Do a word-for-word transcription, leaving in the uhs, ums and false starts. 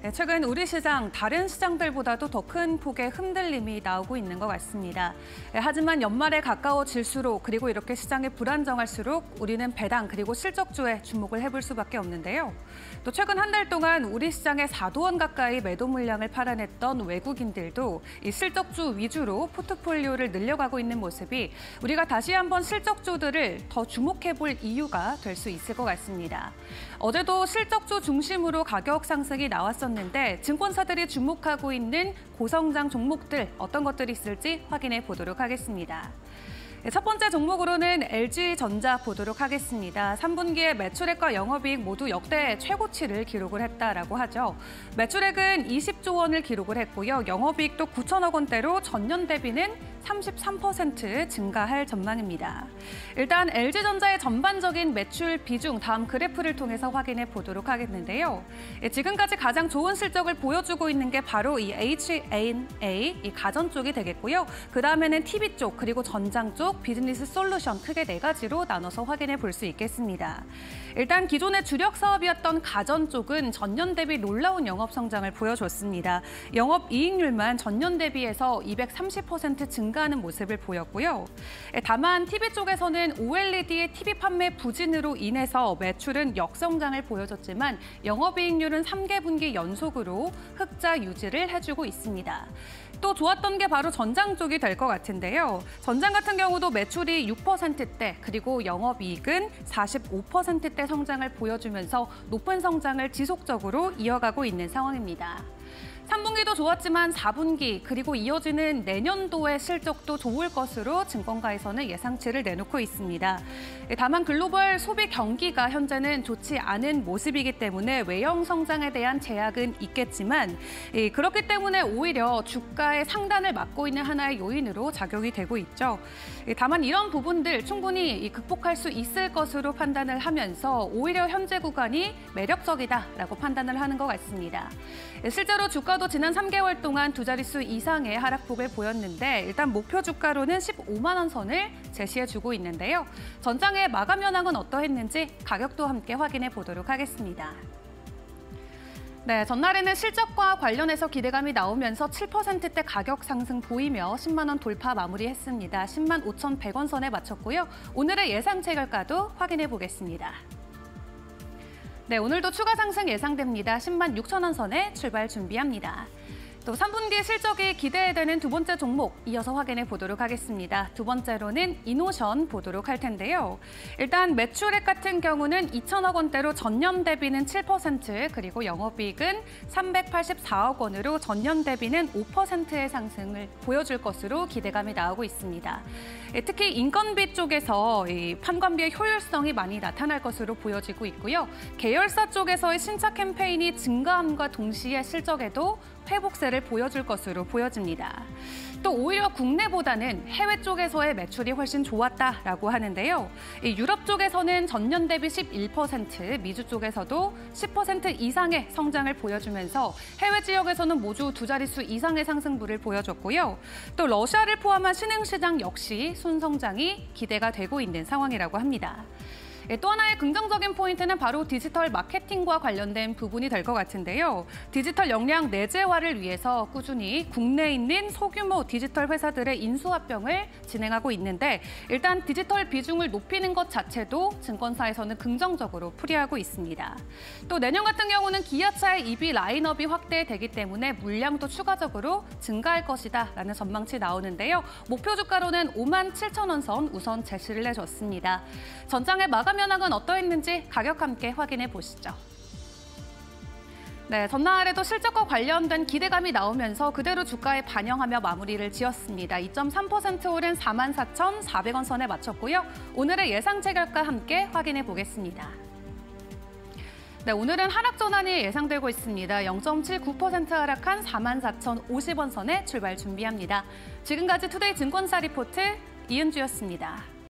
네, 최근 우리 시장 다른 시장들보다도 더 큰 폭의 흔들림이 나오고 있는 것 같습니다. 네, 하지만 연말에 가까워질수록 그리고 이렇게 시장이 불안정할수록 우리는 배당 그리고 실적주에 주목을 해볼 수밖에 없는데요. 또 최근 한 달 동안 우리 시장에 사조 원 가까이 매도 물량을 팔아냈던 외국인들도 이 실적주 위주로 포트폴리오를 늘려가고 있는 모습이 우리가 다시 한번 실적주들을 더 주목해볼 이유가 될 수 있을 것 같습니다. 어제도 실적주 중심으로 가격 상승이 나왔었는데 증권사들이 주목하고 있는 고성장 종목들 어떤 것들이 있을지 확인해 보도록 하겠습니다. 첫 번째 종목으로는 엘지전자 보도록 하겠습니다. 삼 분기에 매출액과 영업이익 모두 역대 최고치를 기록을 했다라고 하죠. 매출액은 이십조 원을 기록을 했고요. 영업이익도 구천억 원대로 전년 대비는 삼십삼 퍼센트 증가할 전망입니다. 일단 엘지전자의 전반적인 매출 비중 다음 그래프를 통해서 확인해 보도록 하겠는데요. 지금까지 가장 좋은 실적을 보여주고 있는 게 바로 이 에이치 앤 에이, 이 가전 쪽이 되겠고요. 그 다음에는 티비 쪽 그리고 전장 쪽 비즈니스 솔루션 크게 네 가지로 나눠서 확인해 볼 수 있겠습니다. 일단 기존의 주력 사업이었던 가전 쪽은 전년 대비 놀라운 영업 성장을 보여줬습니다. 영업이익률만 전년 대비해서 이백삼십 퍼센트 증가하는 모습을 보였고요. 다만 티비 쪽에서는 오엘이디의 티비 판매 부진으로 인해서 매출은 역성장을 보여줬지만 영업이익률은 삼 개분기 연속으로 흑자 유지를 해주고 있습니다. 또 좋았던 게 바로 전장 쪽이 될 것 같은데요. 전장 같은 경우도 매출이 육 퍼센트대 그리고 영업이익은 사십오 퍼센트대 성장을 보여주면서 높은 성장을 지속적으로 이어가고 있는 상황입니다. 삼 분기도 좋았지만 사 분기 그리고 이어지는 내년도의 실적도 좋을 것으로 증권가에서는 예상치를 내놓고 있습니다. 다만 글로벌 소비 경기가 현재는 좋지 않은 모습이기 때문에 외형 성장에 대한 제약은 있겠지만 그렇기 때문에 오히려 주가의 상단을 막고 있는 하나의 요인으로 작용이 되고 있죠. 다만 이런 부분들 충분히 극복할 수 있을 것으로 판단을 하면서 오히려 현재 구간이 매력적이다라고 판단을 하는 것 같습니다. 실제로 주가도 지난 삼 개월 동안 두 자릿수 이상의 하락폭을 보였는데 일단 목표 주가로는 십오만 원 선을 제시해주고 있는데요. 전장의 마감 현황은 어떠했는지 가격도 함께 확인해 보도록 하겠습니다. 네, 전날에는 실적과 관련해서 기대감이 나오면서 칠 퍼센트대 가격 상승 보이며 십만 원 돌파 마무리했습니다. 십만 오천백 원 선에 마쳤고요. 오늘의 예상채 결과도 확인해 보겠습니다. 네, 오늘도 추가 상승 예상됩니다. 십만 육천 원 선에 출발 준비합니다. 또 삼 분기 실적이 기대되는 두 번째 종목 이어서 확인해 보도록 하겠습니다. 두 번째로는 이노션 보도록 할 텐데요. 일단 매출액 같은 경우는 이천억 원대로 전년 대비는 칠 퍼센트 그리고 영업이익은 삼백팔십사억 원으로 전년 대비는 오 퍼센트의 상승을 보여줄 것으로 기대감이 나오고 있습니다. 특히 인건비 쪽에서 이 판관비의 효율성이 많이 나타날 것으로 보여지고 있고요. 계열사 쪽에서의 신차 캠페인이 증가함과 동시에 실적에도 회복세를 보여줄 것으로 보여집니다. 또 오히려 국내보다는 해외 쪽에서의 매출이 훨씬 좋았다라고 하는데요. 유럽 쪽에서는 전년 대비 십일 퍼센트, 미주 쪽에서도 십 퍼센트 이상의 성장을 보여주면서 해외 지역에서는 모두 두 자릿수 이상의 상승부를 보여줬고요. 또 러시아를 포함한 신흥시장 역시 순성장이 기대가 되고 있는 상황이라고 합니다. 또 하나의 긍정적인 포인트는 바로 디지털 마케팅과 관련된 부분이 될 것 같은데요. 디지털 역량 내재화를 위해서 꾸준히 국내에 있는 소규모 디지털 회사들의 인수합병을 진행하고 있는데 일단 디지털 비중을 높이는 것 자체도 증권사에서는 긍정적으로 풀이하고 있습니다. 또 내년 같은 경우는 기아차의 이비 라인업이 확대되기 때문에 물량도 추가적으로 증가할 것이다라는 전망치 나오는데요. 목표 주가로는 오만 칠천 원 선 우선 제시를 해줬습니다. 전장의 마감 현황은 어떠했는지 가격 함께 확인해 보시죠. 네, 전날에도 실적과 관련된 기대감이 나오면서 그대로 주가에 반영하며 마무리를 지었습니다. 이 점 삼 퍼센트 오른 사만 사천사백 원 선에 마쳤고요. 오늘의 예상채 결과 함께 확인해 보겠습니다. 네, 오늘은 하락 전환이 예상되고 있습니다. 영 점 칠구 퍼센트 하락한 사만 사천오십 원 선에 출발 준비합니다. 지금까지 투데이 증권사 리포트 이은주였습니다.